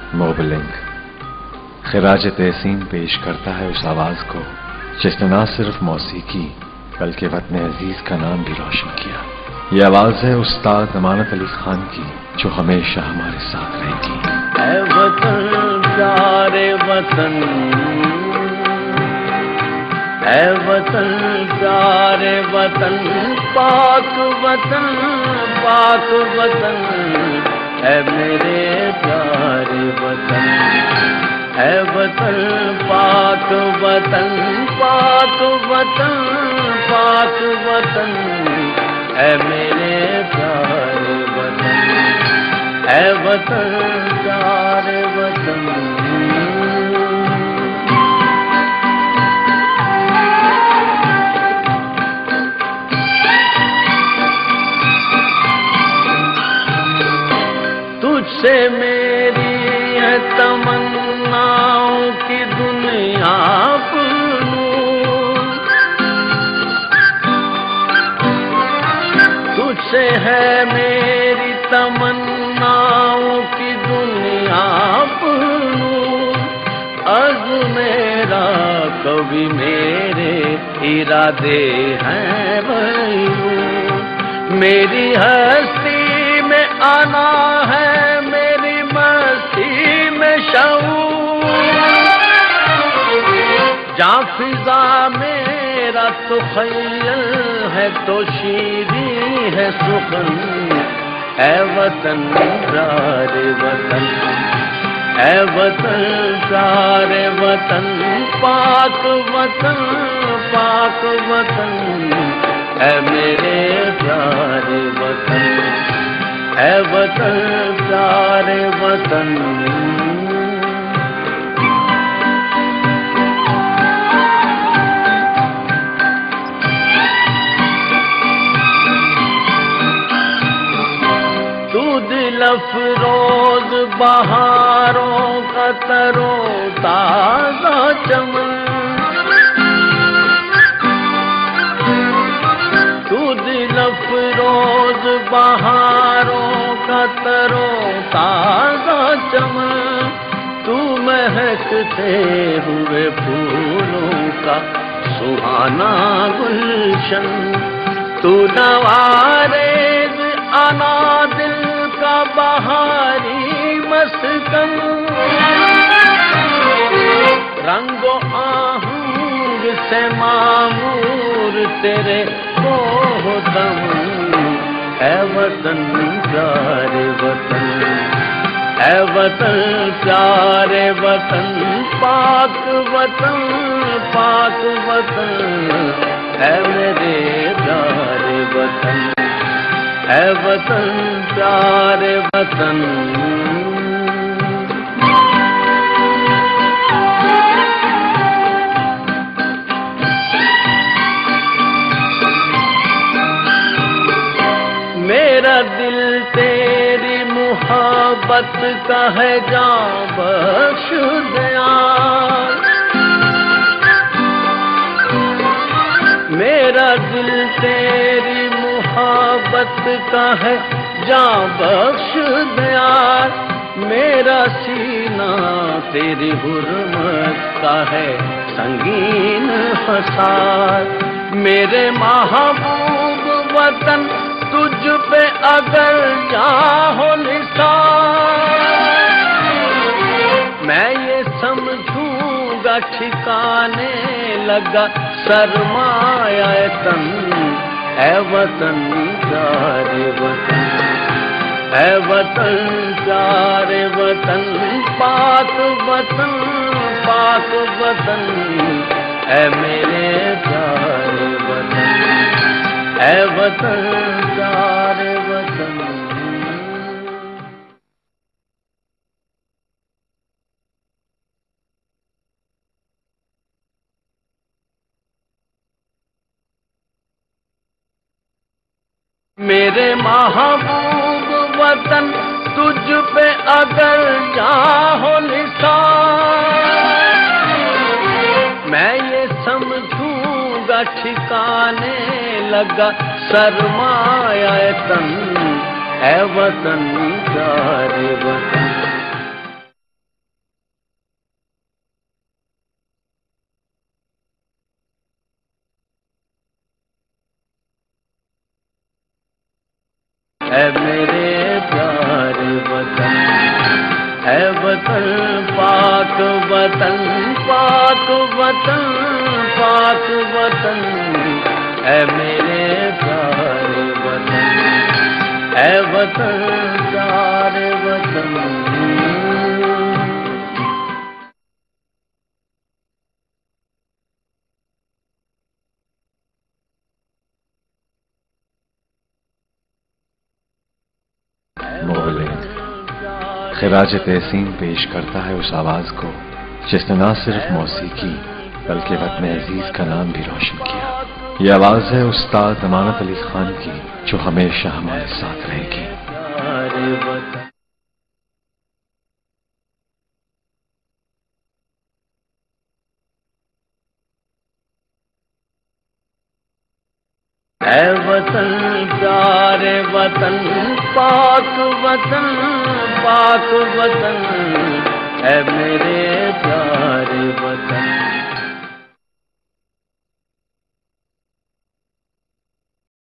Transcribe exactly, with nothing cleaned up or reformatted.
मोबलिंग खिराज तहसीन पेश करता है उस आवाज को जिसने ना सिर्फ मौसीकी बल्कि वतन अजीज का नाम भी रोशन किया। ये आवाज है उस्ताद अमानत अली खान की, जो हमेशा हमारे साथ रहेगी। ऐ वतन प्यारे वतन, ऐ वतन प्यारे वतन, पाक वतन पाक वतन, ऐ मेरे प्यारे वतन। ऐ वतन पाक वतन, पाक वतन पाक वतन, ऐ मेरे प्यारे वतन। ऐ वतन प्यारे वतन। तुझसे मेरी है तमन्नाओं की दुनिया पूनूं, तुझसे है मेरी तमन्नाओं की दुनिया पूनूं। अर्ज़ मेरा कभी मेरे इरादे हैं बयूं, मेरी हस्ती में आना है मेरी मस्ती में शऊर। जा फिजा मेरा तो ख़य्यल है तो शीरी है सुखन। ऐ वतन प्यारे वतन, ऐ वतन प्यारे वतन, पाक वतन पाक वतन, ऐ मेरे प्यारे वतन। ऐ वतन प्यारे वतन। तू दिल अफरोज बहारों का तरो ताज़ा चमन, तू दिल अफरोज बहारों का तरो ताज़ा चमन, तू महकते हुए फूलों का सुहाना गुलशन, तू नवारेज आना दिल का बहारी मस्कन। रंगो आहंग से मामूर तेरे को दम। ऐ वतन प्यारे वतन, ऐ वतन प्यारे वतन, पाक वतन पाक वतन, ऐ मेरे प्यारे वतन। ऐ वतन प्यारे वतन। मेरा दिल तेरी मुहब्बत का है जां बख्श दयाल, मेरा दिल तेरी मुहब्बत का है जां बख्श दयाल, मेरा सीना तेरी हुर्मत का है संगीन हसार। मेरे महबूब वतन तुझ पे अगर चाहो निसार, मैं ये समझूंगा ठिकाने लगा सरमाया तन। ऐ वतन प्यारे वतन, ऐ वतन प्यारे वतन, पाक वतन पाक वतन, ऐ मेरे प्यारे वतन। ऐ वतन प्यारे वतन। मेरे महबूब वतन तुझ पे अगर चाहो निसार, मैं ये समझूंगा ठिकाने लगा सरमाया तन। ऐ वतन प्यारे वतन। ऐ मेरे प्यारे वतन, ऐ वतन पाक वतन, पाक वतन, पाक वतन, ऐ मेरे प्यारे वतन, ऐ वतन प्यारे वतन। मोहल्ले खिराज तहसीन पेश करता है उस आवाज को जिसने न सिर्फ मौसीकी बल्कि वतन अजीज का नाम भी रोशन किया। ये आवाज है उस्ताद अमानत अली खान की, जो हमेशा हमारे साथ रहेगी। ऐ वतन प्यारे वतन, पाक वतन, पाक वतन, ऐ मेरे प्यारे वतन,